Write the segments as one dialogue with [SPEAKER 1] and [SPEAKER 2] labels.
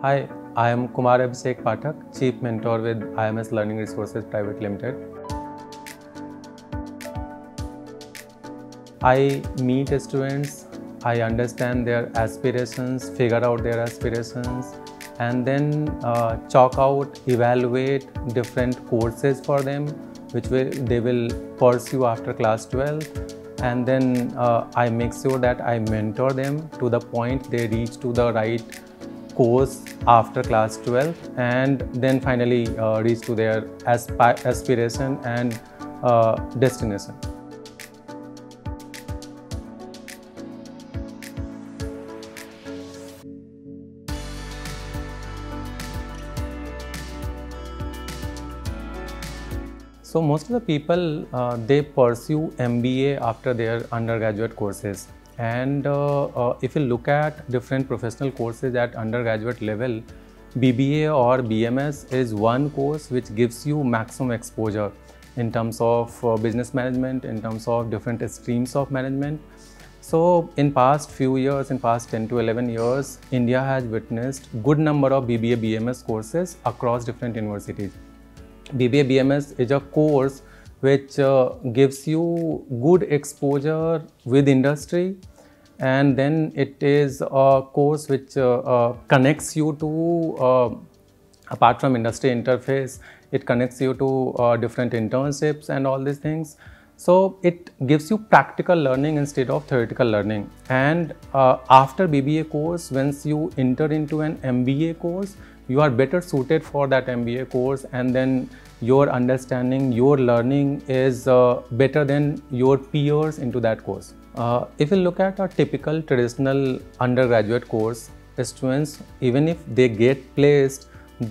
[SPEAKER 1] Hi, I am Kumar Abhishek Pathak, Chief Mentor with IMS Learning Resources Private Limited. I meet students, I understand their aspirations, figure out their aspirations, and then chalk out, evaluate different courses for them, which they will pursue after class 12. And then I make sure that I mentor them to the point they reach to the right course after class 12, and then finally reach to their aspiration and destination. So most of the people they pursue MBA after their undergraduate courses. And if you look at different professional courses at undergraduate level, BBA or BMS is one course which gives you maximum exposure in terms of business management, in terms of different streams of management. So in past few years, in past 10 to 11 years, India has witnessed good number of BBA BMS courses across different universities. BBA BMS is a course which gives you good exposure with industry, and then it is a course which connects you to, apart from industry interface, it connects you to different internships and all these things. So it gives you practical learning instead of theoretical learning. And after BBA course, once you enter into an MBA course, you are better suited for that MBA course, and then your understanding, your learning is better than your peers into that course. If you look at a typical traditional undergraduate course, students, even if they get placed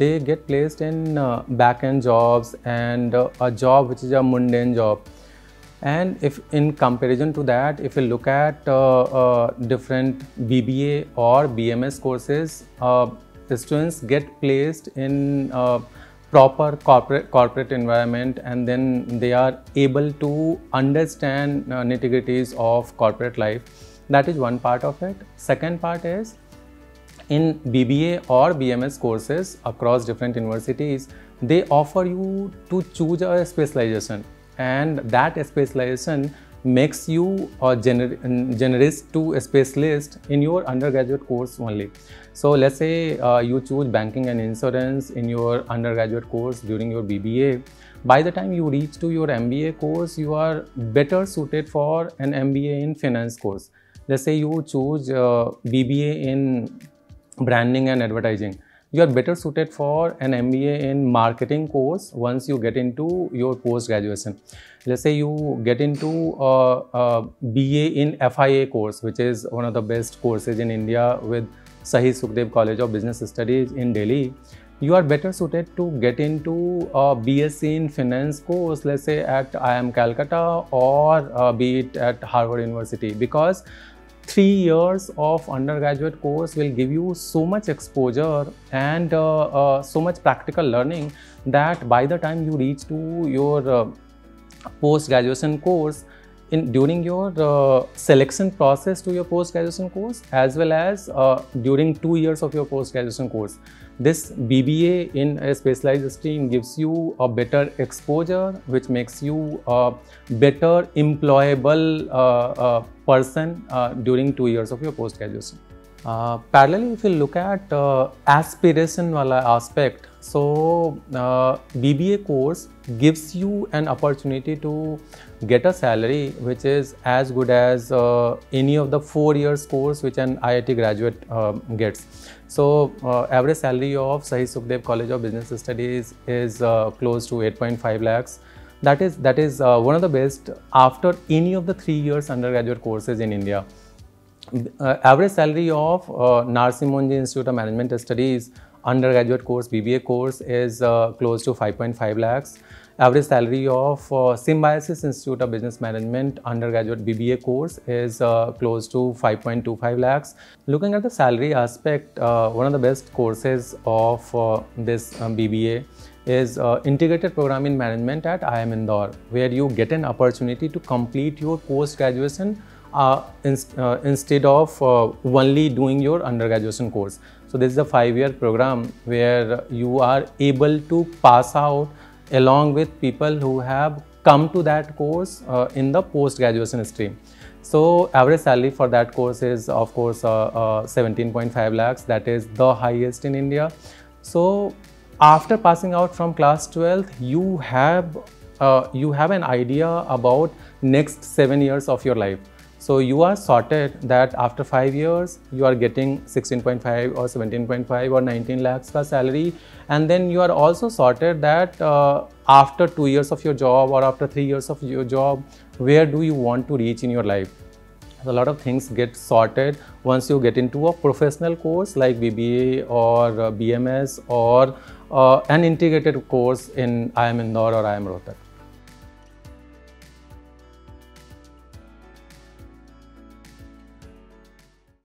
[SPEAKER 1] in back-end jobs and a job which is a mundane job. And if in comparison to that, if you look at different BBA or BMS courses, the students get placed in proper corporate environment, and then they are able to understand nitty-gritties of corporate life. That is one part of it. Second part is, in BBA or BMS courses across different universities, they offer you to choose a specialization, and that specialization makes you a generalist to a specialist in your undergraduate course only. So let's say you choose banking and insurance in your undergraduate course during your BBA. By the time you reach to your MBA course, you are better suited for an MBA in finance course. Let's say you choose BBA in branding and advertising. You are better suited for an MBA in marketing course once you get into your post-graduation. Let's say you get into a BA in FIA course, which is one of the best courses in India with Shahid Sukhdev College of Business Studies in Delhi. You are better suited to get into a BSc in finance course, let's say at IIM Calcutta or be it at Harvard University, because 3 years of undergraduate course will give you so much exposure and so much practical learning that by the time you reach to your post-graduation course, during your selection process to your post-graduation course, as well as during 2 years of your post-graduation course, this BBA in a specialized stream gives you a better exposure, which makes you a better employable person during 2 years of your post-graduation. Parallelly, if you look at aspiration wala aspect, so BBA course gives you an opportunity to get a salary which is as good as any of the 4 years course which an IIT graduate gets. So average salary of Shahid Sukhdev College of Business Studies is close to 8.5 lakhs. That is one of the best after any of the 3 years undergraduate courses in India. Average salary of Narsi Monji Institute of Management Studies undergraduate course, BBA course, is close to 5.5 lakhs. Average salary of Symbiosis Institute of Business Management undergraduate BBA course is close to 5.25 lakhs. Looking at the salary aspect, one of the best courses of this BBA is Integrated Program in Management at IIM Indore, where you get an opportunity to complete your post-graduation instead of only doing your undergraduation course. So this is a 5-year program where you are able to pass out along with people who have come to that course in the post-graduation stream. So average salary for that course is of course 17.5 lakhs. That is the highest in India. So after passing out from class 12th, you have an idea about next 7 years of your life. So you are sorted that after 5 years, you are getting 16.5 or 17.5 or 19 lakhs ka salary. And then you are also sorted that after 2 years of your job or after 3 years of your job, where do you want to reach in your life? A lot of things get sorted once you get into a professional course like BBA or BMS or an integrated course in IIM Indore or IIM Rohtak.